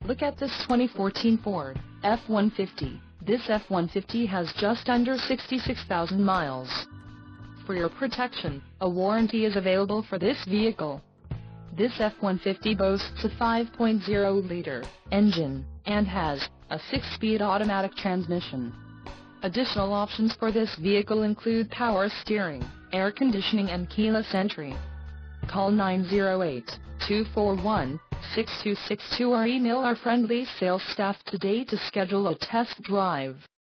Look at this 2014 Ford F-150. This F-150 has just under 66,000 miles. For your protection, a warranty is available for this vehicle. This F-150 boasts a 5.0-liter engine, and has a 6-speed automatic transmission. Additional options for this vehicle include power steering, air conditioning and keyless entry. Call 908-241-6262 or email our friendly sales staff today to schedule a test drive.